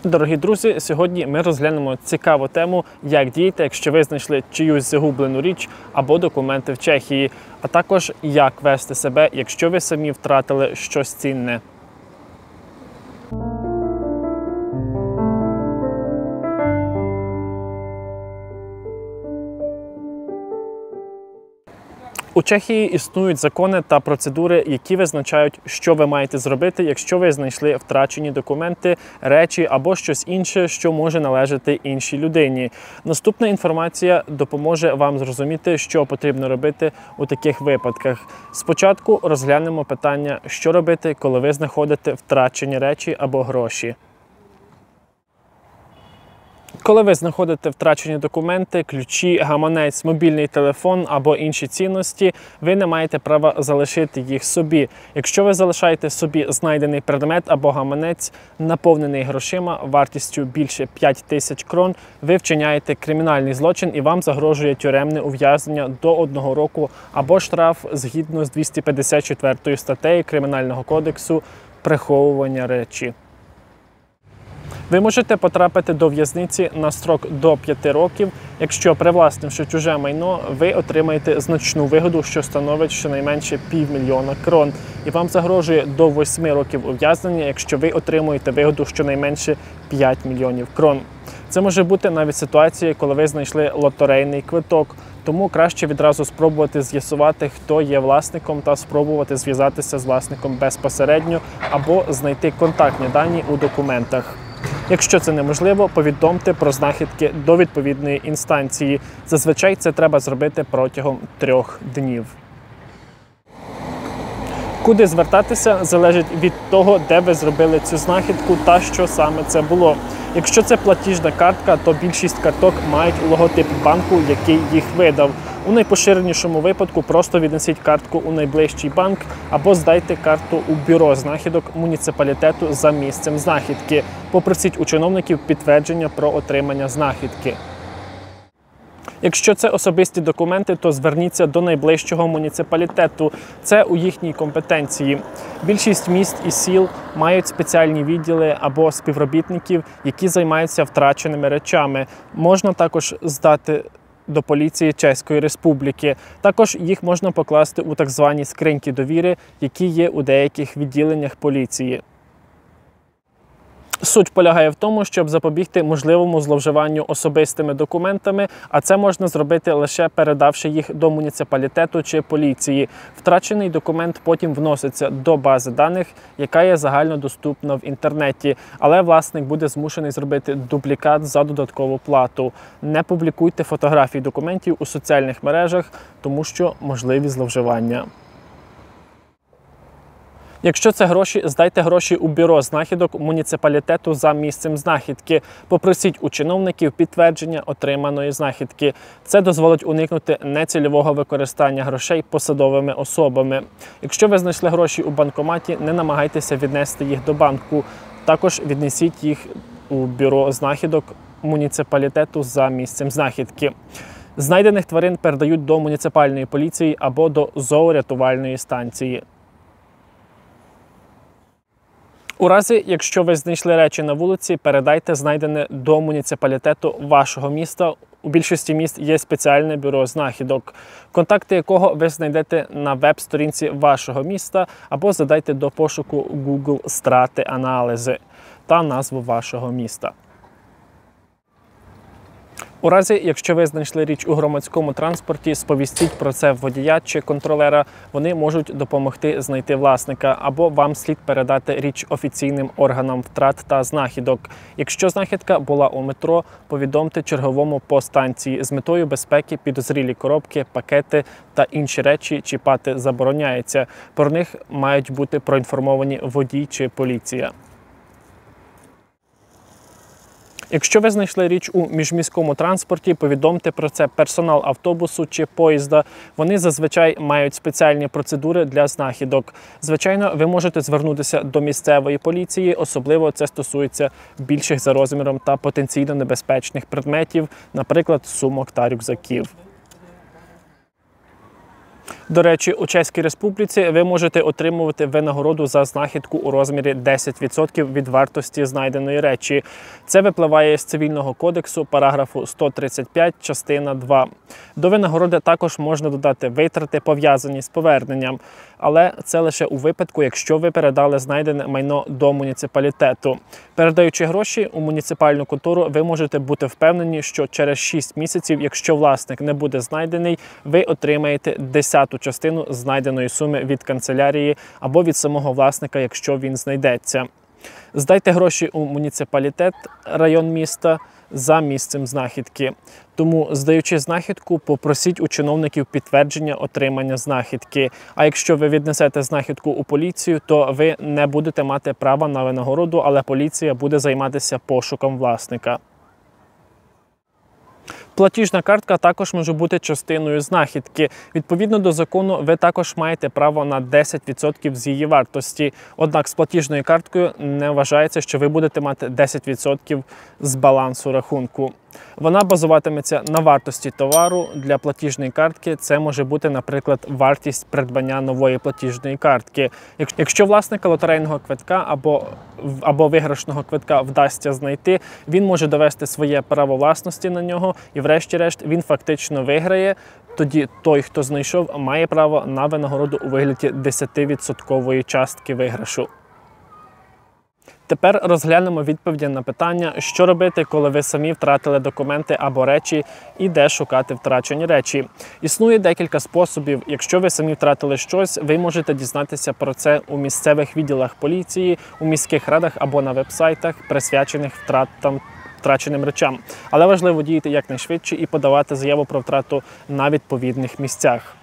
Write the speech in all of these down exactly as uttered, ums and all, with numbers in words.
Дорогі друзі, сьогодні ми розглянемо цікаву тему, як діяти, якщо ви знайшли чиюсь загублену річ або документи в Чехії, а також як вести себе, якщо ви самі втратили щось цінне. У Чехії існують закони та процедури, які визначають, що ви маєте зробити, якщо ви знайшли втрачені документи, речі або щось інше, що може належати іншій людині. Наступна інформація допоможе вам зрозуміти, що потрібно робити у таких випадках. Спочатку розглянемо питання, що робити, коли ви знаходите втрачені речі або гроші. Коли ви знаходите втрачені документи, ключі, гаманець, мобільний телефон або інші цінності, ви не маєте права залишити їх собі. Якщо ви залишаєте собі знайдений предмет або гаманець, наповнений грошима вартістю більше п'ять тисяч крон, ви вчиняєте кримінальний злочин і вам загрожує тюремне ув'язнення до одного року або штраф згідно з двісті п'ятдесят четвертою статтею Кримінального кодексу «Приховування речі». Ви можете потрапити до в'язниці на строк до п'яти років, якщо, привласнивши чуже майно, ви отримаєте значну вигоду, що становить щонайменше півмільйона крон. І вам загрожує до восьми років ув'язнення, якщо ви отримуєте вигоду щонайменше п'ять мільйонів крон. Це може бути навіть ситуація, коли ви знайшли лотерейний квиток. Тому краще відразу спробувати з'ясувати, хто є власником, та спробувати зв'язатися з власником безпосередньо або знайти контактні дані у документах. Якщо це неможливо, повідомте про знахідки до відповідної інстанції. Зазвичай це треба зробити протягом трьох днів. Куди звертатися, залежить від того, де ви зробили цю знахідку та що саме це було. Якщо це платіжна картка, то більшість карток мають логотип банку, який їх видав. У найпоширенішому випадку просто віднесіть картку у найближчий банк або здайте карту у бюро знахідок муніципалітету за місцем знахідки. Попросіть у чиновників підтвердження про отримання знахідки. Якщо це особисті документи, то зверніться до найближчого муніципалітету. Це у їхній компетенції. Більшість міст і сіл мають спеціальні відділи або співробітників, які займаються втраченими речами. Можна також здати до поліції Чеської Республіки. Також їх можна покласти у так звані скриньки довіри, які є у деяких відділеннях поліції. Суть полягає в тому, щоб запобігти можливому зловживанню особистими документами, а це можна зробити лише передавши їх до муніципалітету чи поліції. Втрачений документ потім вноситься до бази даних, яка є загальнодоступна в інтернеті, але власник буде змушений зробити дублікат за додаткову плату. Не публікуйте фотографії документів у соціальних мережах, тому що можливі зловживання. Якщо це гроші, здайте гроші у бюро знахідок муніципалітету за місцем знахідки. Попросіть у чиновників підтвердження отриманої знахідки. Це дозволить уникнути нецільового використання грошей посадовими особами. Якщо ви знайшли гроші у банкоматі, не намагайтеся віднести їх до банку. Також віднесіть їх у бюро знахідок муніципалітету за місцем знахідки. Знайдених тварин передають до муніципальної поліції або до зоорятувальної станції. У разі, якщо ви знайшли речі на вулиці, передайте знайдене до муніципалітету вашого міста. У більшості міст є спеціальне бюро знахідок, контакти якого ви знайдете на веб-сторінці вашого міста або задайте до пошуку Google «Страти аналізи» та назву вашого міста. У разі, якщо ви знайшли річ у громадському транспорті, сповістіть про це водія чи контролера. Вони можуть допомогти знайти власника, або вам слід передати річ офіційним органам втрат та знахідок. Якщо знахідка була у метро, повідомте черговому по станції. З метою безпеки підозрілі коробки, пакети та інші речі чіпати забороняється. Про них мають бути проінформовані водій чи поліція. Якщо ви знайшли річ у міжміському транспорті, повідомте про це персонал автобусу чи поїзда. Вони зазвичай мають спеціальні процедури для знахідок. Звичайно, ви можете звернутися до місцевої поліції, особливо це стосується більших за розміром та потенційно небезпечних предметів, наприклад, сумок та рюкзаків. До речі, у Чеській Республіці ви можете отримувати винагороду за знахідку у розмірі десять відсотків від вартості знайденої речі. Це випливає з Цивільного кодексу, параграфу сто тридцять п'ять, частина два. До винагороди також можна додати витрати, пов'язані з поверненням. Але це лише у випадку, якщо ви передали знайдене майно до муніципалітету. Передаючи гроші у муніципальну контору, ви можете бути впевнені, що через шість місяців, якщо власник не буде знайдений, ви отримаєте десяту частину знайденої суми від канцелярії або від самого власника, якщо він знайдеться. Здайте гроші у муніципалітет, район міста, за місцем знахідки. Тому, здаючи знахідку, попросіть у чиновників підтвердження отримання знахідки. А якщо ви віднесете знахідку у поліцію, то ви не будете мати права на винагороду, але поліція буде займатися пошуком власника. Платіжна картка також може бути частиною знахідки. Відповідно до закону, ви також маєте право на десять відсотків з її вартості. Однак з платіжною карткою не вважається, що ви будете мати десять відсотків з балансу рахунку. Вона базуватиметься на вартості товару. Для платіжної картки це може бути, наприклад, вартість придбання нової платіжної картки. Якщо власника лотерейного квитка або, або виграшного квитка вдасться знайти, він може довести своє право власності на нього і врешті-решт він фактично виграє. Тоді той, хто знайшов, має право на винагороду у вигляді десятивідсоткової частки виграшу. Тепер розглянемо відповіді на питання, що робити, коли ви самі втратили документи або речі і де шукати втрачені речі. Існує декілька способів. Якщо ви самі втратили щось, ви можете дізнатися про це у місцевих відділах поліції, у міських радах або на веб-сайтах, присвячених втратам втраченим речам. Але важливо діяти якнайшвидше і подавати заяву про втрату на відповідних місцях.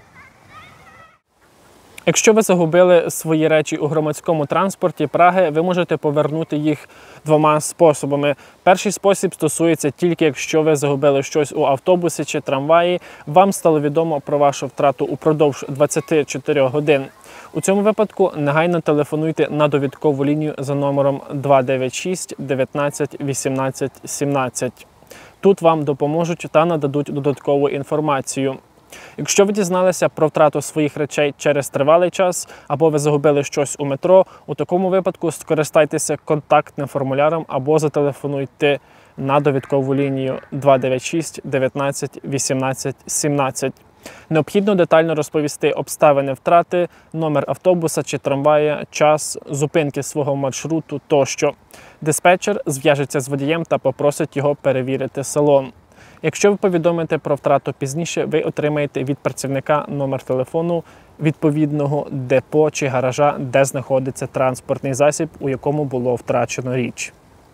Якщо ви загубили свої речі у громадському транспорті Праги, ви можете повернути їх двома способами. Перший спосіб стосується тільки, якщо ви загубили щось у автобусі чи трамваї, вам стало відомо про вашу втрату упродовж двадцяти чотирьох годин. У цьому випадку негайно телефонуйте на довідкову лінію за номером два дев'ять шість дев'ятнадцять вісімнадцять сімнадцять. Тут вам допоможуть та нададуть додаткову інформацію. Якщо ви дізналися про втрату своїх речей через тривалий час або ви загубили щось у метро, у такому випадку скористайтеся контактним формуляром або зателефонуйте на довідкову лінію два дев'ять шість дев'ятнадцять вісімнадцять сімнадцять. Необхідно детально розповісти обставини втрати, номер автобуса чи трамвая, час, зупинки свого маршруту тощо. Диспетчер зв'яжеться з водієм та попросить його перевірити салон. Якщо ви повідомите про втрату пізніше, ви отримаєте від працівника номер телефону відповідного депо чи гаража, де знаходиться транспортний засіб, у якому було втрачено річ.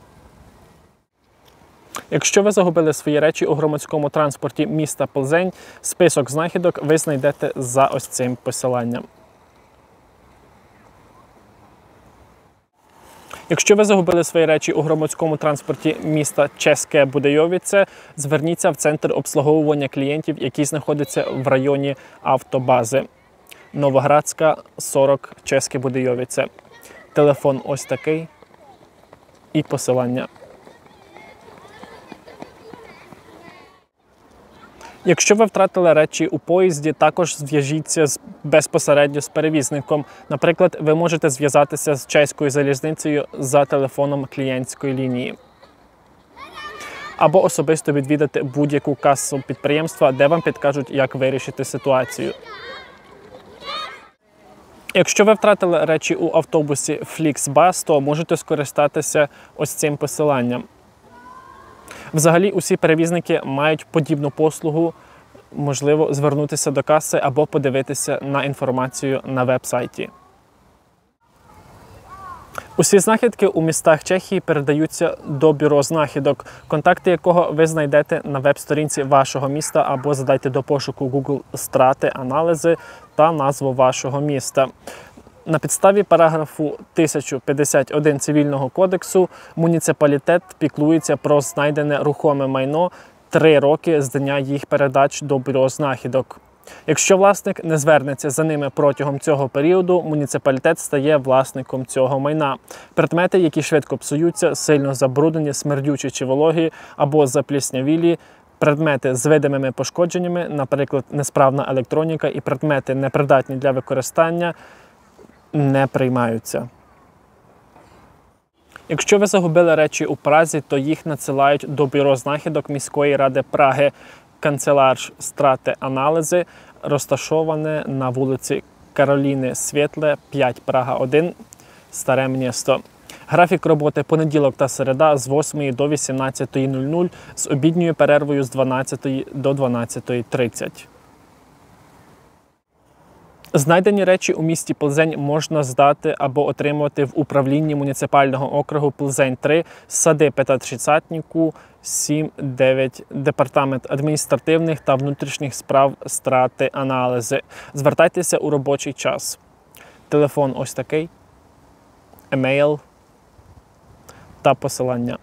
Якщо ви загубили свої речі у громадському транспорті міста Плзень, список знахідок ви знайдете за ось цим посиланням. Якщо ви загубили свої речі у громадському транспорті міста Чеське Будейовіце, зверніться в центр обслуговування клієнтів, який знаходиться в районі автобази. Новоградська, сорок, Чеське Будейовіце. Телефон ось такий і посилання. Якщо ви втратили речі у поїзді, також зв'яжіться безпосередньо з перевізником. Наприклад, ви можете зв'язатися з чеською залізницею за телефоном клієнтської лінії. Або особисто відвідати будь-яку касу підприємства, де вам підкажуть, як вирішити ситуацію. Якщо ви втратили речі у автобусі Flixbus, то можете скористатися ось цим посиланням. Взагалі, усі перевізники мають подібну послугу, можливо, звернутися до каси або подивитися на інформацію на веб-сайті. Усі знахідки у містах Чехії передаються до бюро знахідок, контакти якого ви знайдете на веб-сторінці вашого міста або задайте до пошуку Google «Страти, аналізи» та назву вашого міста. На підставі параграфу тисяча п'ятдесят один Цивільного кодексу муніципалітет піклується про знайдене рухоме майно три роки з дня їх передач до бюро знахідок. Якщо власник не звернеться за ними протягом цього періоду, муніципалітет стає власником цього майна. Предмети, які швидко псуються, сильно забруднені, смердючі чи вологі або запліснявілі, Предмети з видимими пошкодженнями, наприклад, несправна електроніка і предмети, непридатні для використання, не приймаються. Якщо ви загубили речі у Празі, то їх надсилають до бюро знахідок міської ради Праги, канцелярш страти аналізи, розташоване на вулиці Кароліни Світле, п'ять, Прага один, Старе місто. Графік роботи понеділок та середа з восьмої до вісімнадцятої нуль нуль, з обідньою перервою з дванадцятої до дванадцятої тридцять. Знайдені речі у місті Плзень можна здати або отримувати в управлінні муніципального округу Плзень три, сади П'ятдесятнику, сім дев'ять, Департамент адміністративних та внутрішніх справ страти аналізи. Звертайтеся у робочий час. Телефон ось такий, емейл та посилання.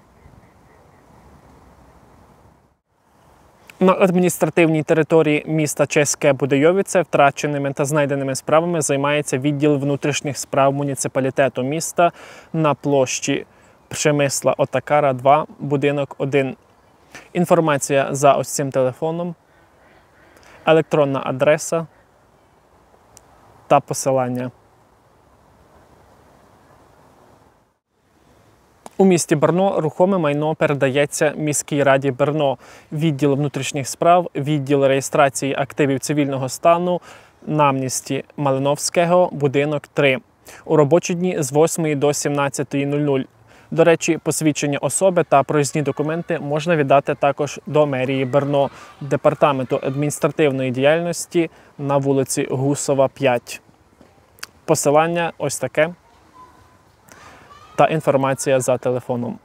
На адміністративній території міста Чеське Будейовіце втраченими та знайденими справами займається відділ внутрішніх справ муніципалітету міста на площі Przemysła Otakara два, будинок один. Інформація за ось цим телефоном, електронна адреса та посилання. У місті Брно рухоме майно передається міській раді Брно, відділ внутрішніх справ, відділ реєстрації активів цивільного стану на місті Малиновського, будинок три. У робочі дні з восьмої до сімнадцятої нуль нуль. До речі, посвідчення особи та проїзні документи можна віддати також до мерії Брно, департаменту адміністративної діяльності на вулиці Гусова, п'ять. Посилання ось таке та інформація за телефоном.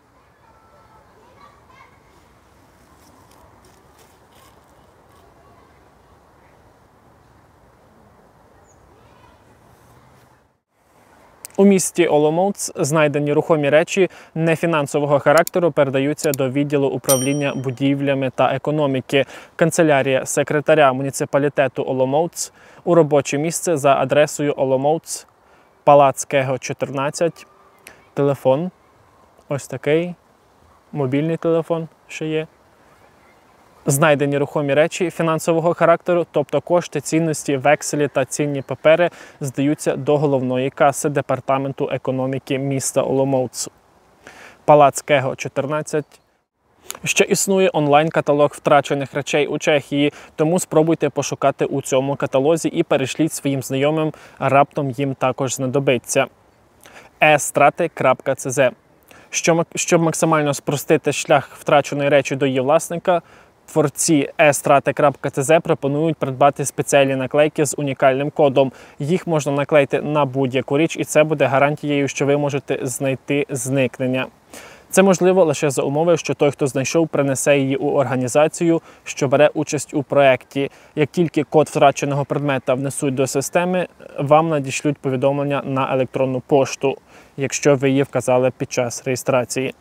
У місті Оломouc знайдені рухомі речі нефінансового характеру передаються до відділу управління будівлями та економіки, канцелярія секретаря муніципалітету Оломouc у робоче місце за адресою Оломouc, Палацького, чотирнадцять. Телефон ось такий, мобільний телефон ще є. Знайдені рухомі речі фінансового характеру, тобто кошти, цінності, векселі та цінні папери, здаються до головної каси Департаменту економіки міста Оломouc. Палацького, чотирнадцять. Ще існує онлайн-каталог втрачених речей у Чехії, тому спробуйте пошукати у цьому каталозі і перешліть своїм знайомим, раптом їм також знадобиться. e страти крапка cz. Щоб максимально спростити шлях втраченої речі до її власника, творці e страти крапка cz пропонують придбати спеціальні наклейки з унікальним кодом. Їх можна наклеїти на будь-яку річ, і це буде гарантією, що ви можете знайти зникнення. Це можливо лише за умови, що той, хто знайшов, принесе її у організацію, що бере участь у проєкті. Як тільки код втраченого предмета внесуть до системи, вам надішлють повідомлення на електронну пошту, якщо ви її вказали під час реєстрації.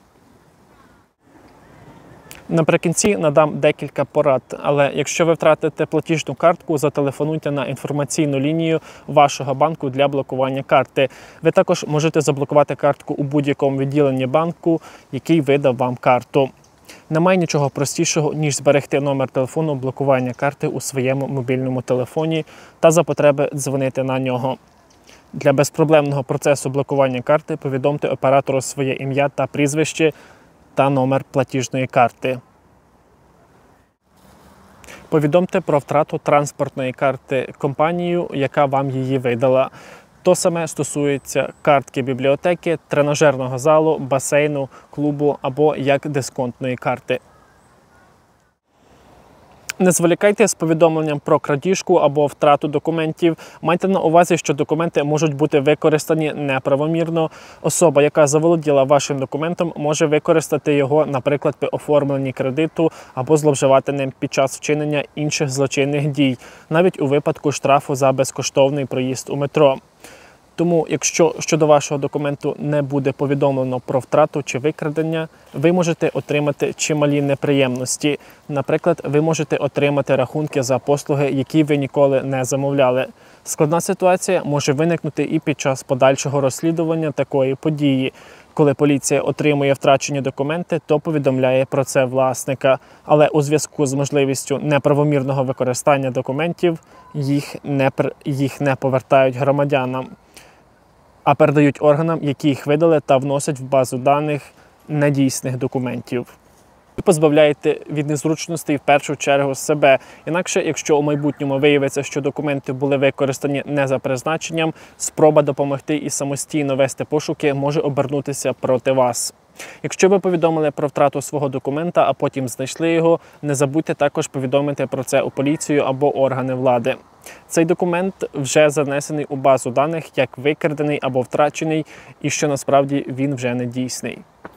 Наприкінці надам декілька порад, але якщо ви втратите платіжну картку, зателефонуйте на інформаційну лінію вашого банку для блокування карти. Ви також можете заблокувати картку у будь-якому відділенні банку, який видав вам карту. Немає нічого простішого, ніж зберегти номер телефону блокування карти у своєму мобільному телефоні та за потреби дзвонити на нього. Для безпроблемного процесу блокування карти повідомте оператору своє ім'я та прізвище та номер платіжної карти. Повідомте про втрату транспортної карти компанію, яка вам її видала. То саме стосується картки бібліотеки, тренажерного залу, басейну, клубу або як дисконтної карти. Не зволікайте з повідомленням про крадіжку або втрату документів. Майте на увазі, що документи можуть бути використані неправомірно. Особа, яка заволоділа вашим документом, може використати його, наприклад, при оформленні кредиту або зловживати ним під час вчинення інших злочинних дій, навіть у випадку штрафу за безкоштовний проїзд у метро. Тому, якщо щодо вашого документу не буде повідомлено про втрату чи викрадення, ви можете отримати чималі неприємності. Наприклад, ви можете отримати рахунки за послуги, які ви ніколи не замовляли. Складна ситуація може виникнути і під час подальшого розслідування такої події. Коли поліція отримує втрачені документи, то повідомляє про це власника. Але у зв'язку з можливістю неправомірного використання документів їх не, їх не повертають громадянам, а передають органам, які їх видали та вносять в базу даних недійсних документів. Ви позбавляєте від незручностей в першу чергу себе. Інакше, якщо у майбутньому виявиться, що документи були використані не за призначенням, спроба допомогти і самостійно вести пошуки може обернутися проти вас. Якщо ви повідомили про втрату свого документа, а потім знайшли його, не забудьте також повідомити про це у поліцію або органи влади. Цей документ вже занесений у базу даних як викрадений або втрачений, і що насправді він вже не дійсний.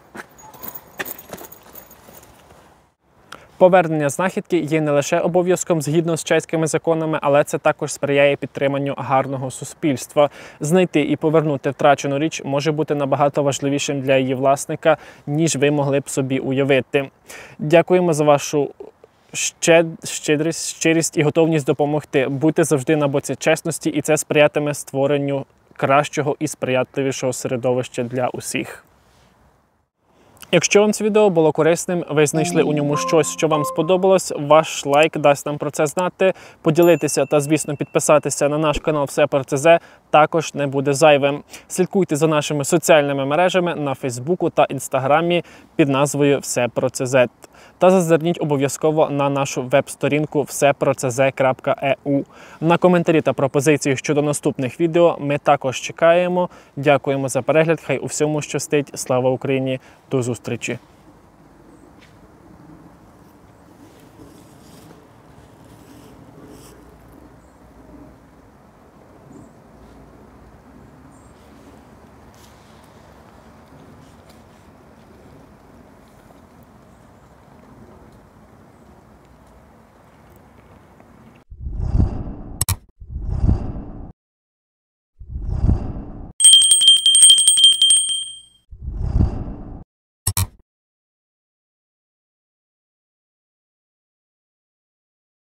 Повернення знахідки є не лише обов'язком згідно з чеськими законами, але це також сприяє підтриманню гарного суспільства. Знайти і повернути втрачену річ може бути набагато важливішим для її власника, ніж ви могли б собі уявити. Дякуємо за вашу щедрість, щирість і готовність допомогти. Будьте завжди на боці чесності, і це сприятиме створенню кращого і сприятливішого середовища для усіх. Якщо вам це відео було корисним, ви знайшли у ньому щось, що вам сподобалось, ваш лайк дасть нам про це знати. Поділитися та, звісно, підписатися на наш канал «Все про ЦЗ» також не буде зайвим. Слідкуйте за нашими соціальними мережами на Фейсбуку та Інстаграмі під назвою «Все про ЦЗ». Та зазирніть обов'язково на нашу веб-сторінку все про це зет крапка е у. На коментарі та пропозиції щодо наступних відео ми також чекаємо. Дякуємо за перегляд, хай у всьому щастить. Слава Україні! До зустрічі!